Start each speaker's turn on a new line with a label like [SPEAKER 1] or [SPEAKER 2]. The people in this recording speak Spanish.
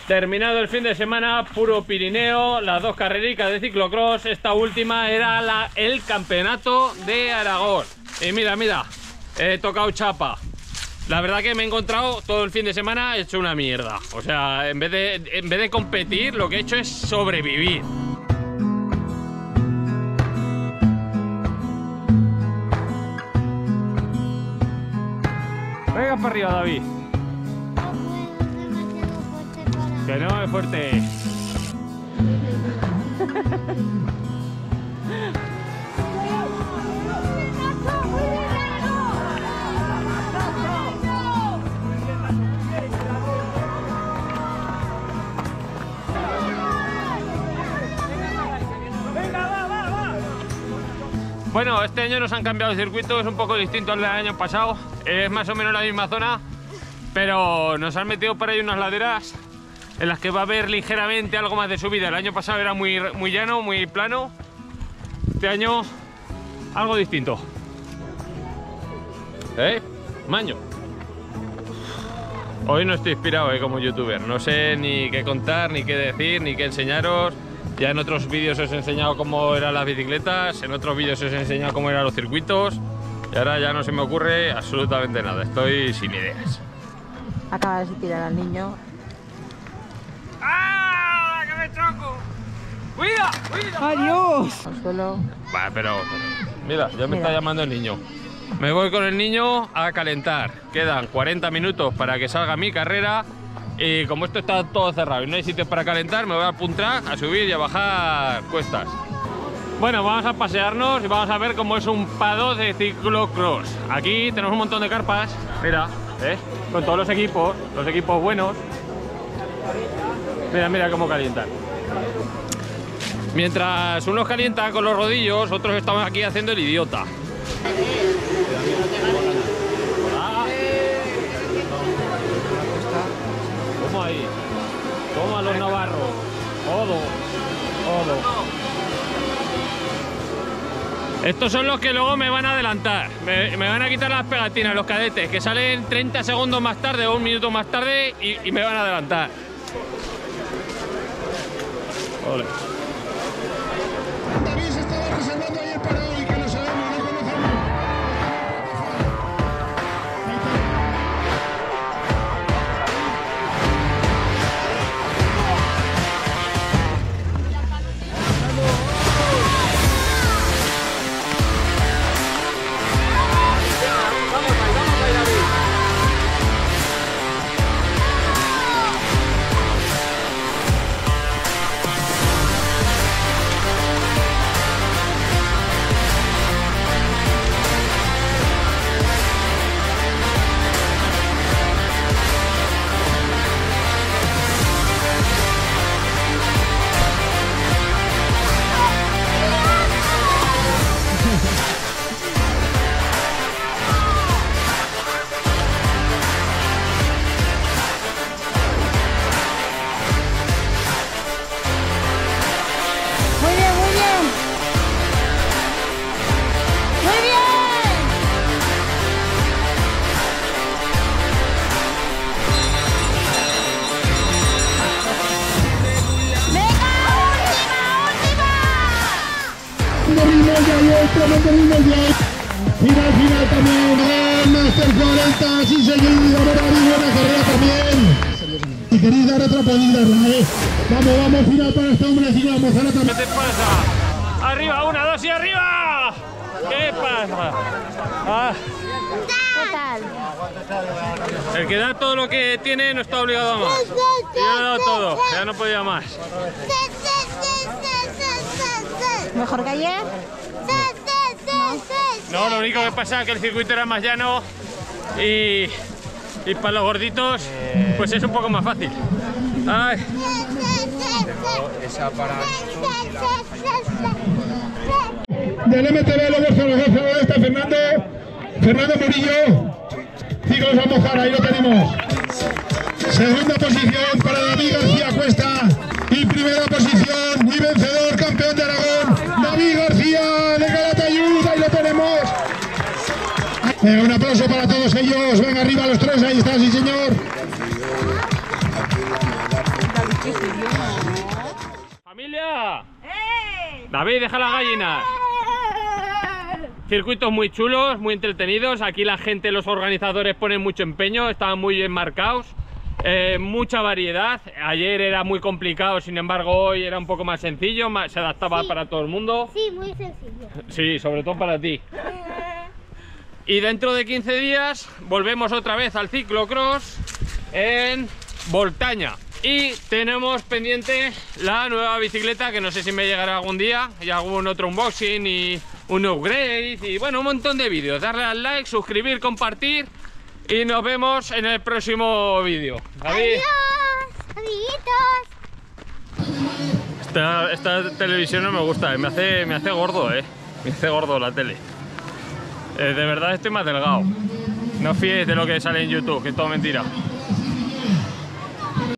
[SPEAKER 1] Terminado el fin de semana, puro Pirineo, las dos carrericas de ciclocross. Esta última era el campeonato de Aragón. Y mira, he tocado chapa. La verdad que me he encontrado todo el fin de semana hecho una mierda. O sea, en vez de competir, lo que he hecho es sobrevivir. Venga para arriba, David. Que no es fuerte. Bueno, este año nos han cambiado el circuito, es un poco distinto al del año pasado. Es más o menos la misma zona, pero nos han metido por ahí unas laderas en las que va a haber ligeramente algo más de subida. El año pasado era muy llano, muy plano. Este año algo distinto. Maño. Hoy no estoy inspirado como youtuber. No sé ni qué contar, ni qué decir, ni qué enseñaros. Ya en otros vídeos os he enseñado cómo eran las bicicletas, en otros vídeos os he enseñado cómo eran los circuitos. Y ahora ya no se me ocurre absolutamente nada. Estoy sin ideas.
[SPEAKER 2] Acaba de tirar al niño.
[SPEAKER 1] ¡Ah! ¡Que me choco! ¡Cuida!
[SPEAKER 2] ¡Adiós! Al suelo.
[SPEAKER 1] Va, pero mira, ya me está llamando el niño. Me voy con el niño a calentar. Quedan 40 minutos para que salga mi carrera. Y como esto está todo cerrado y no hay sitio para calentar, me voy a apuntar a subir y a bajar cuestas. Bueno, vamos a pasearnos y vamos a ver cómo es un pado de ciclocross. Aquí tenemos un montón de carpas. Mira, con todos los equipos buenos. Mira cómo calientan. Mientras unos calientan con los rodillos, otros estamos aquí haciendo el idiota. ¿Cómo ahí? Toma los navarros. Todo. Estos son los que luego me van a adelantar. Me van a quitar las pegatinas, los cadetes, que salen 30 segundos más tarde o un minuto más tarde y me van a adelantar. Ole.
[SPEAKER 3] David se estaba reservando ayer para hoy, que lo sabemos, lo conocemos. Final también, Master 40, sí señor, buena carrera también. Y queréis dar otra podida, vamos, final para este hombre, así que vamos a la también.
[SPEAKER 1] ¿Qué te pasa? Arriba, 1, 2 y arriba. ¿Qué pasa?
[SPEAKER 2] ¿Qué tal?
[SPEAKER 1] El que da todo lo que tiene no está obligado a más. Yo he dado todo, ya no podía más.
[SPEAKER 2] ¿Mejor que ayer?
[SPEAKER 1] No, lo único que pasa es que el circuito era más llano y para los gorditos pues es un poco más fácil. Ay.
[SPEAKER 4] Esa para
[SPEAKER 3] Del MTV Lobos Zaragoza está Fernando Murillo. Ciclos a mojar, ahí lo tenemos. Segunda posición para David García Cuesta. Y primera posición y vencedor, campeón de Aragón, David García de Calatayud, ahí lo tenemos. Un aplauso para todos ellos, venga arriba los tres, ahí está, sí señor.
[SPEAKER 1] familia! David, deja las gallinas. Circuitos muy chulos, muy entretenidos. Aquí la gente, los organizadores ponen mucho empeño, estaban muy bien marcados. Mucha variedad. Ayer era muy complicado, sin embargo hoy era un poco más sencillo, se adaptaba para todo el mundo.
[SPEAKER 4] Sí, muy sencillo.
[SPEAKER 1] Sí, sobre todo para ti. Y dentro de 15 días volvemos otra vez al ciclocross en Voltaña. Y tenemos pendiente la nueva bicicleta, que no sé si me llegará algún día, y algún otro unboxing y un upgrade y bueno, un montón de vídeos. Darle al like, suscribir, compartir y nos vemos en el próximo vídeo.
[SPEAKER 4] Adiós, amiguitos.
[SPEAKER 1] Esta televisión no me gusta, me hace gordo, me hace gordo la tele. De verdad estoy más delgado. No os fiéis de lo que sale en YouTube, que es todo mentira.